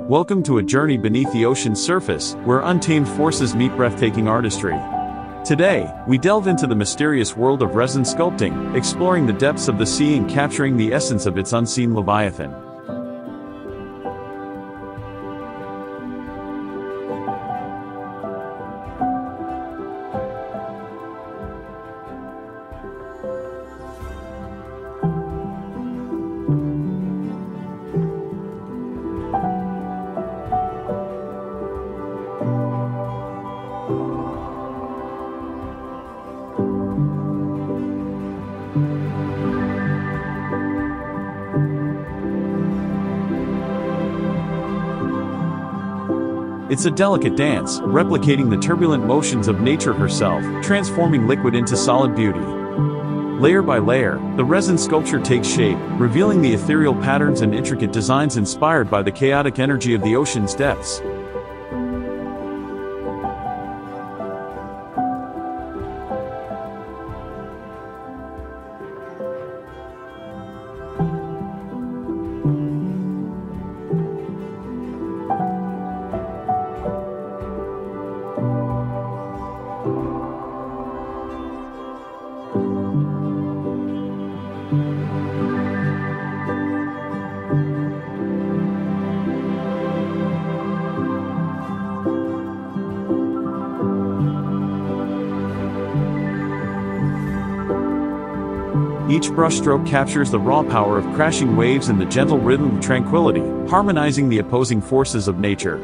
Welcome to a journey beneath the ocean's surface, where untamed forces meet breathtaking artistry. Today, we delve into the mysterious world of resin sculpting, exploring the depths of the sea and capturing the essence of its unseen Leviathan. It's a delicate dance, replicating the turbulent motions of nature herself, transforming liquid into solid beauty. Layer by layer, the resin sculpture takes shape, revealing the ethereal patterns and intricate designs inspired by the chaotic energy of the ocean's depths. Each brushstroke captures the raw power of crashing waves and the gentle rhythm of tranquility, harmonizing the opposing forces of nature.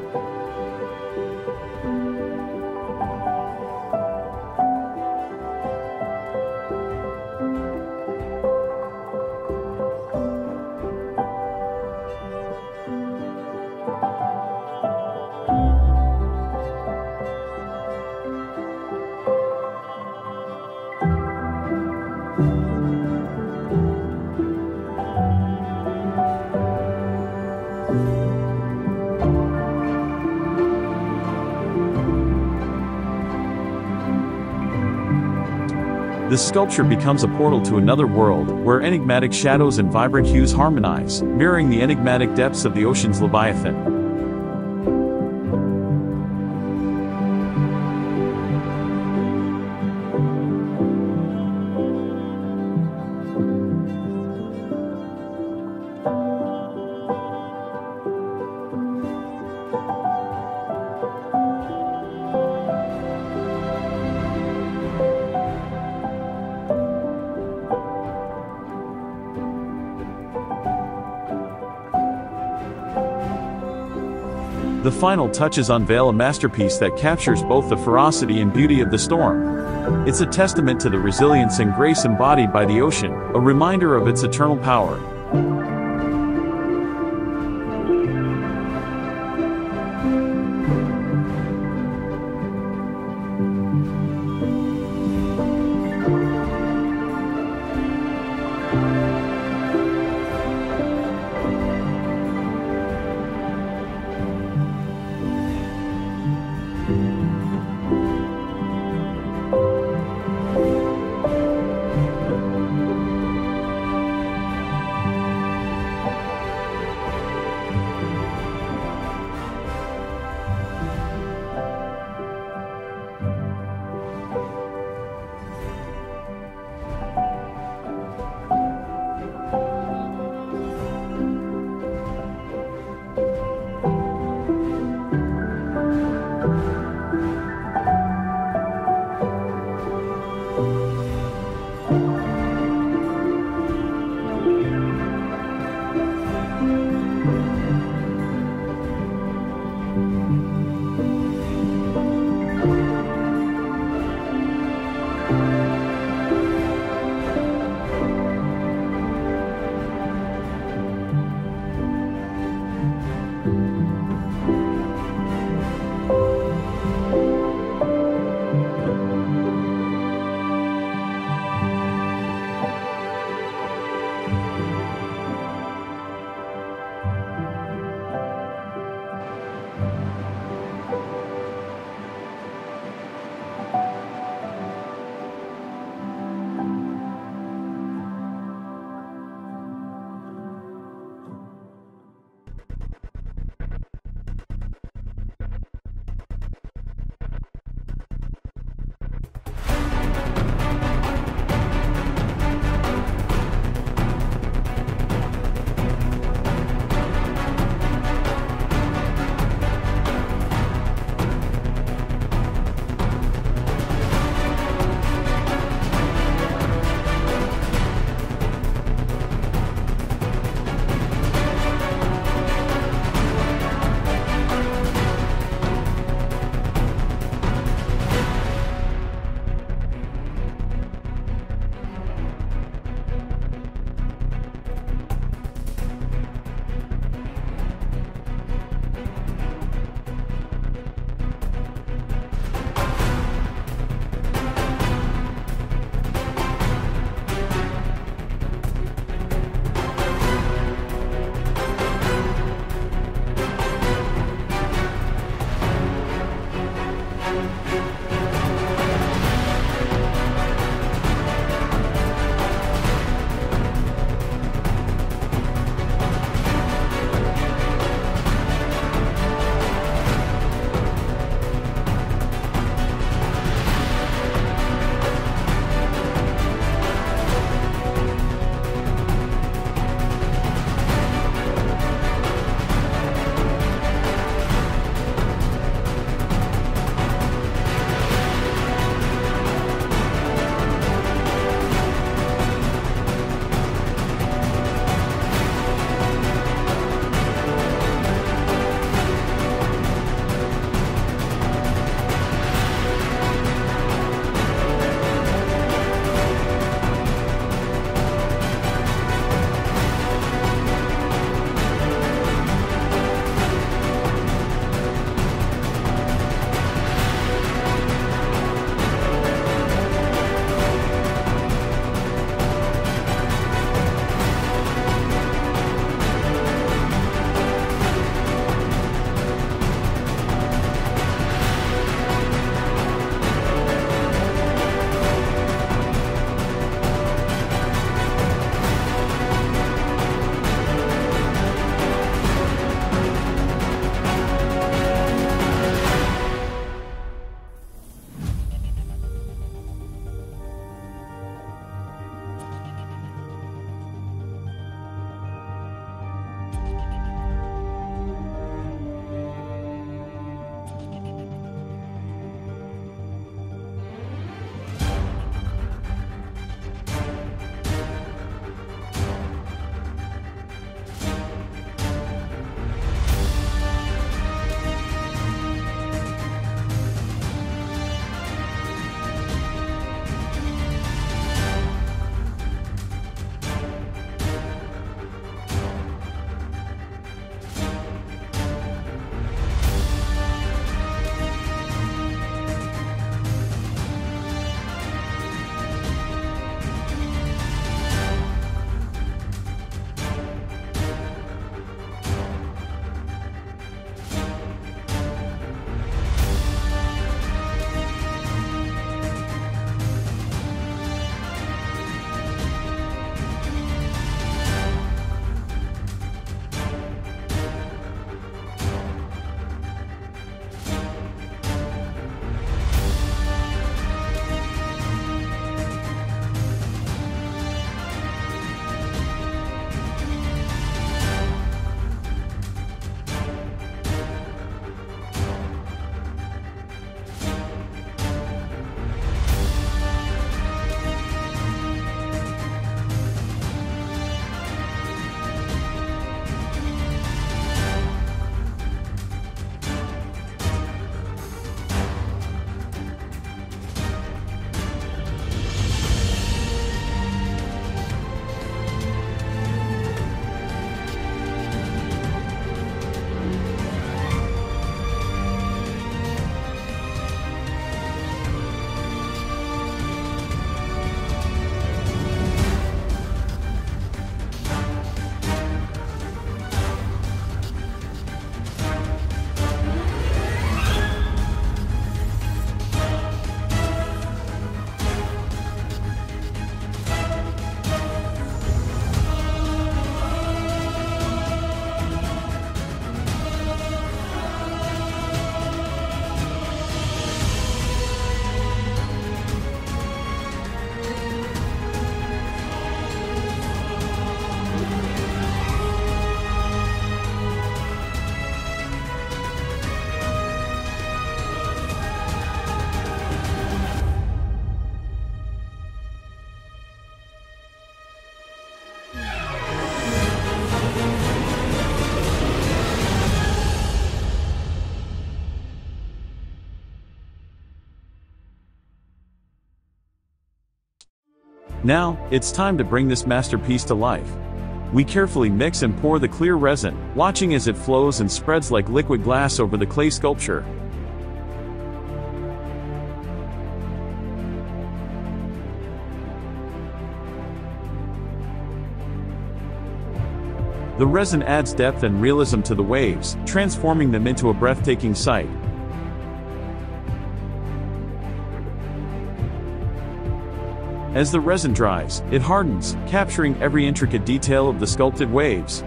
The sculpture becomes a portal to another world, where enigmatic shadows and vibrant hues harmonize, mirroring the enigmatic depths of the ocean's Leviathan. The final touches unveil a masterpiece that captures both the ferocity and beauty of the storm. It's a testament to the resilience and grace embodied by the ocean, a reminder of its eternal power. Now, it's time to bring this masterpiece to life. We carefully mix and pour the clear resin, watching as it flows and spreads like liquid glass over the clay sculpture. The resin adds depth and realism to the waves, transforming them into a breathtaking sight. As the resin dries, it hardens, capturing every intricate detail of the sculpted waves.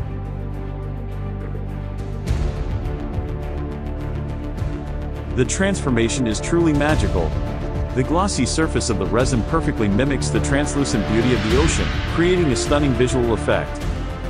The transformation is truly magical. The glossy surface of the resin perfectly mimics the translucent beauty of the ocean, creating a stunning visual effect.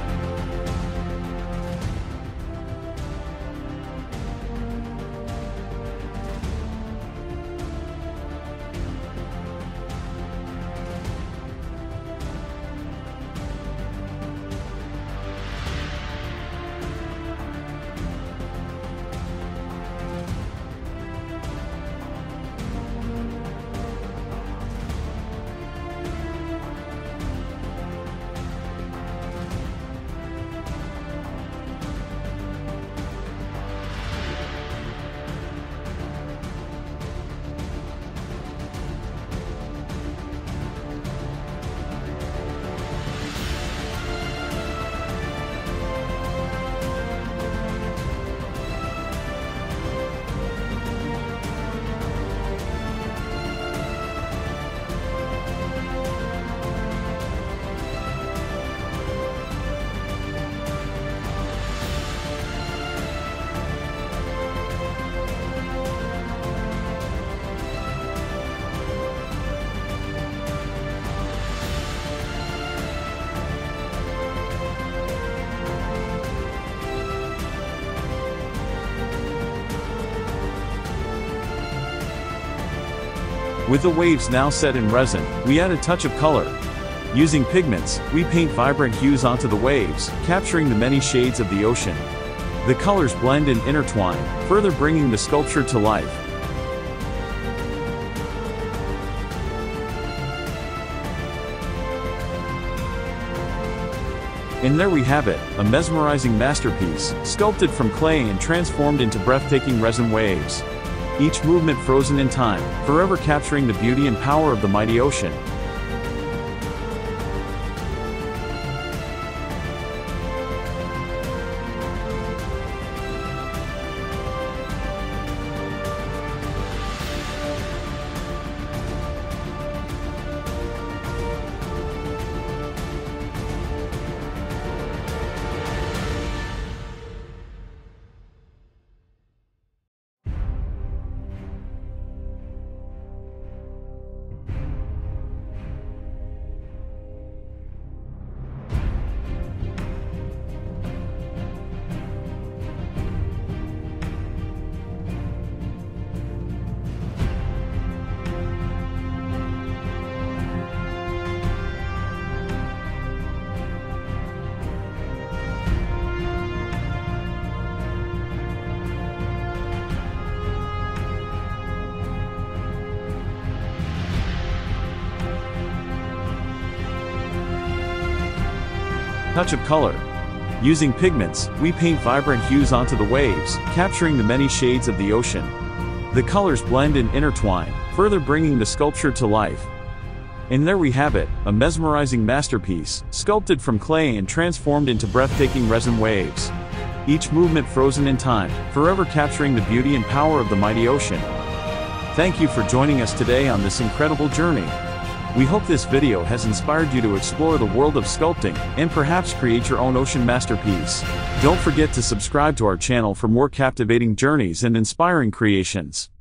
With the waves now set in resin, we add a touch of color. Using pigments, we paint vibrant hues onto the waves, capturing the many shades of the ocean. The colors blend and intertwine, further bringing the sculpture to life. And there we have it, a mesmerizing masterpiece, sculpted from clay and transformed into breathtaking resin waves. Each movement frozen in time, forever capturing the beauty and power of the mighty ocean. Touch of color. Using pigments, we paint vibrant hues onto the waves, capturing the many shades of the ocean. The colors blend and intertwine, further bringing the sculpture to life. And there we have it, a mesmerizing masterpiece, sculpted from clay and transformed into breathtaking resin waves. Each movement frozen in time, forever capturing the beauty and power of the mighty ocean. Thank you for joining us today on this incredible journey. We hope this video has inspired you to explore the world of sculpting, and perhaps create your own ocean masterpiece. Don't forget to subscribe to our channel for more captivating journeys and inspiring creations.